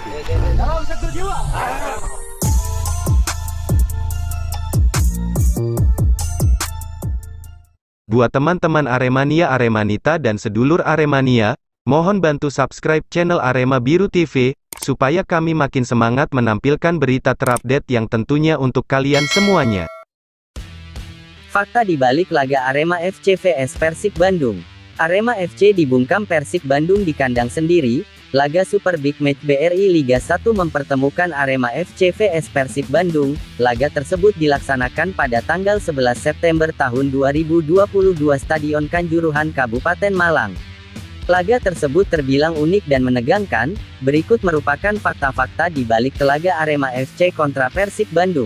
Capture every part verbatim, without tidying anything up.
Dalam satu jiwa. Buat teman-teman Aremania, Aremanita dan sedulur Aremania, mohon bantu subscribe channel Arema Biru T V, supaya kami makin semangat menampilkan berita terupdate yang tentunya untuk kalian semuanya. Fakta di balik laga Arema F C vs Persib Bandung. Arema F C dibungkam Persib Bandung di kandang sendiri. Laga Super Big Match B R I Liga satu mempertemukan Arema F C vs Persib Bandung. Laga tersebut dilaksanakan pada tanggal sebelas September tahun dua ribu dua puluh dua Stadion Kanjuruhan Kabupaten Malang. Laga tersebut terbilang unik dan menegangkan. Berikut merupakan fakta-fakta di balik laga Arema F C kontra Persib Bandung.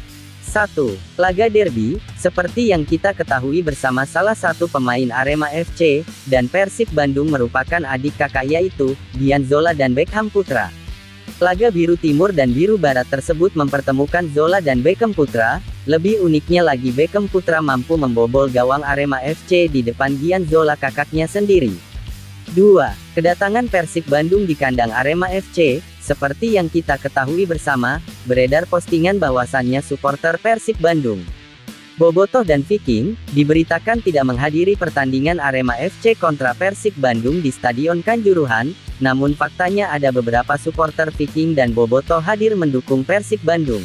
satu. Laga derby, seperti yang kita ketahui bersama, salah satu pemain Arema F C dan Persib Bandung merupakan adik kakak, yaitu Dian Zola dan Beckham Putra. Laga Biru Timur dan Biru Barat tersebut mempertemukan Zola dan Beckham Putra. Lebih uniknya lagi, Beckham Putra mampu membobol gawang Arema F C di depan Dian Zola kakaknya sendiri. dua. Kedatangan Persib Bandung di kandang Arema F C. Seperti yang kita ketahui bersama, beredar postingan bahwasannya supporter Persib Bandung, Bobotoh dan Viking, diberitakan tidak menghadiri pertandingan Arema F C kontra Persib Bandung di Stadion Kanjuruhan. Namun faktanya ada beberapa supporter Viking dan Bobotoh hadir mendukung Persib Bandung.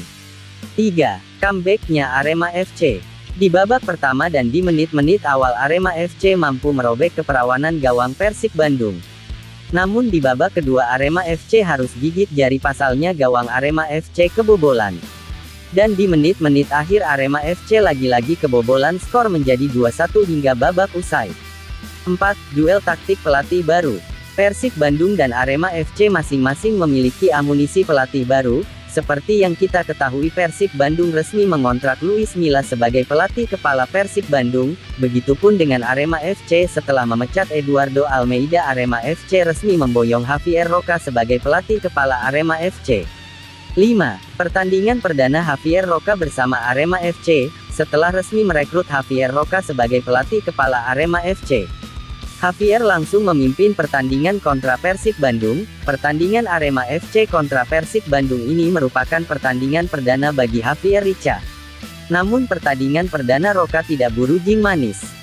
tiga. Comeback-nya Arema F C. Di babak pertama dan di menit-menit awal, Arema F C mampu merobek keperawanan gawang Persib Bandung. Namun di babak kedua, Arema F C harus gigit jari, pasalnya gawang Arema F C kebobolan. Dan di menit-menit akhir, Arema F C lagi-lagi kebobolan, skor menjadi dua satu hingga babak usai. empat. Duel taktik pelatih baru. Persib Bandung dan Arema F C masing-masing memiliki amunisi pelatih baru. Seperti yang kita ketahui, Persib Bandung resmi mengontrak Luis Milla sebagai pelatih kepala Persib Bandung. Begitupun dengan Arema F C, setelah memecat Eduardo Almeida, Arema F C resmi memboyong Javier Roca sebagai pelatih kepala Arema F C. lima. Pertandingan perdana Javier Roca bersama Arema F C. Setelah resmi merekrut Javier Roca sebagai pelatih kepala Arema F C, Javier langsung memimpin pertandingan kontra Persib Bandung. Pertandingan Arema F C kontra Persib Bandung ini merupakan pertandingan perdana bagi Javier Richa. Namun pertandingan perdana Roca tidak berujung manis.